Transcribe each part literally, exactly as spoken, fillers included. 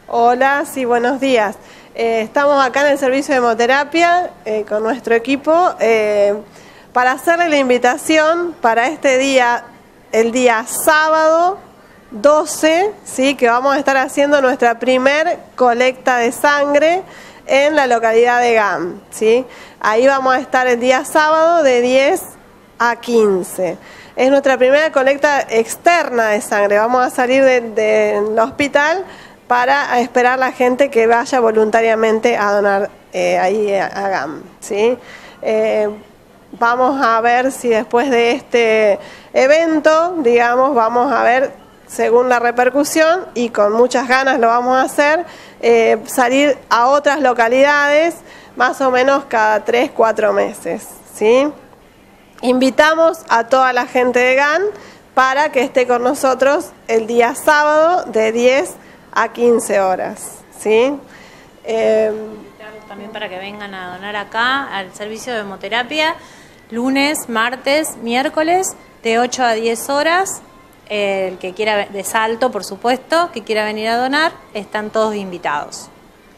Hola, sí, buenos días. Eh, estamos acá en el servicio de hemoterapia eh, con nuestro equipo eh, para hacerle la invitación para este día, el día sábado doce, ¿sí? Que vamos a estar haciendo nuestra primer colecta de sangre en la localidad de GAM, ¿sí? Ahí vamos a estar el día sábado de diez a quince. Es nuestra primera colecta externa de sangre. Vamos a salir del de, de hospital para esperar a la gente que vaya voluntariamente a donar eh, ahí a, a GAM, ¿sí? Eh, vamos a ver si después de este evento, digamos, vamos a ver, según la repercusión, y con muchas ganas lo vamos a hacer, eh, salir a otras localidades, más o menos cada tres, cuatro meses, ¿sí? Invitamos a toda la gente de GAM para que esté con nosotros el día sábado de diez a quince horas, ¿sí? Eh, también para que vengan a donar acá al servicio de hemoterapia lunes, martes, miércoles de ocho a diez horas. El que quiera, de Salto por supuesto, que quiera venir a donar, están todos invitados.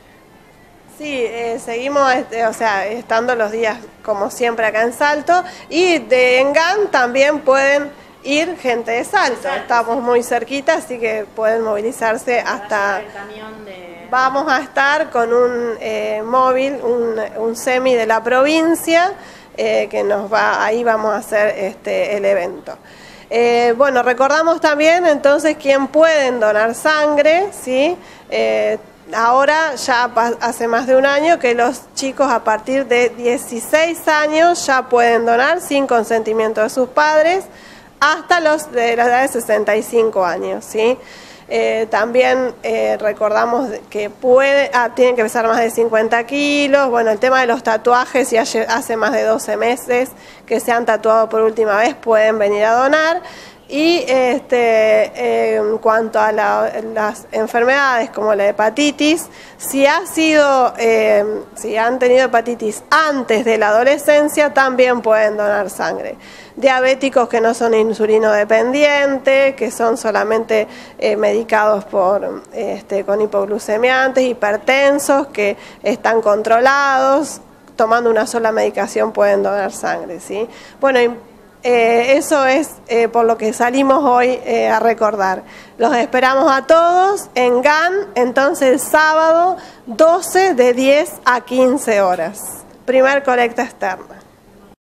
Sí, eh, seguimos, este, o sea, estando los días como siempre acá en Salto, y de en GAM también pueden ir gente de Salto. Estamos muy cerquita, así que pueden movilizarse hasta... El camión de... Vamos a estar con un eh, móvil, un, un semi de la provincia, eh, que nos va, ahí vamos a hacer este, el evento. Eh, bueno, recordamos también entonces quién pueden donar sangre, ¿sí? Eh, ahora ya hace más de un año que los chicos a partir de dieciséis años ya pueden donar sin consentimiento de sus padres, hasta los de la edad de sesenta y cinco años, ¿sí? Eh, también eh, recordamos que puede, ah, tienen que pesar más de cincuenta kilos. Bueno, el tema de los tatuajes, si hace más de doce meses que se han tatuado por última vez, pueden venir a donar. Y este, eh, en cuanto a la, las enfermedades como la hepatitis, si ha sido, eh, si han tenido hepatitis antes de la adolescencia, también pueden donar sangre. Diabéticos que no son insulinodependientes, que son solamente eh, medicados por, este, con hipoglucemiantes, hipertensos, que están controlados, tomando una sola medicación pueden donar sangre, ¿sí? Bueno, Eh, eso es eh, por lo que salimos hoy eh, a recordar. Los esperamos a todos en GAM, entonces el sábado doce de diez a quince horas. Primer colecta externa.